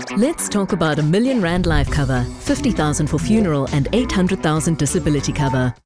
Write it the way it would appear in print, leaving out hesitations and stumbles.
Let's talk about R1 million life cover, 50,000 for funeral and 800,000 disability cover.